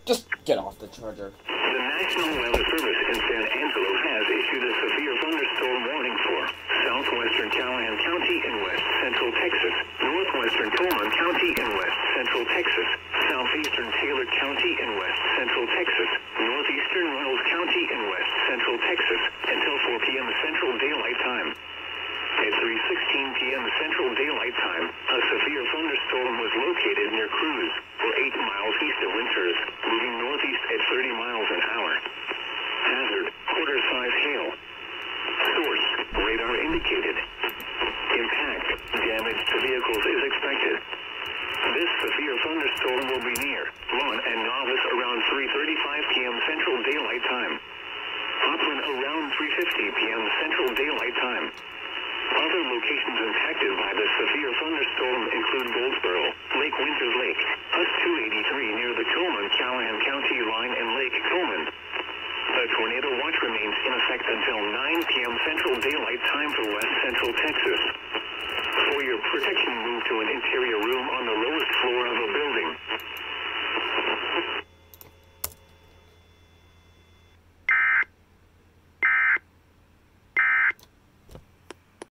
Just get off the charger. The National Weather Service in San Angelo has issued a severe thunderstorm warning for southwestern Callahan County in west central Texas, northwestern Tolman County in west central Texas, southeastern Taylor County in west central Texas, northeastern Reynolds County in west central Texas, until 4 p.m. Central Daylight Time. At 3:16 p.m. Central Daylight Time, a severe thunderstorm was located near Cruz, or 8 miles east of Winters, moving northeast at 30 miles an hour. Hazard, quarter-size hail. Source, radar indicated. Impact, damage to vehicles is expected. This severe thunderstorm will be near Lon and Novice around 3:35 p.m. Central Daylight Time. Upland around 3:50 p.m. Central Daylight Time. Other locations impacted by the severe thunderstorm include Goldsboro, Lake Winters Lake, US 283 near the Tolman-Callahan County line and Lake Tolman. A tornado watch remains in effect until 9 p.m. Central Daylight Time for west central Texas. For your protection, move to an intense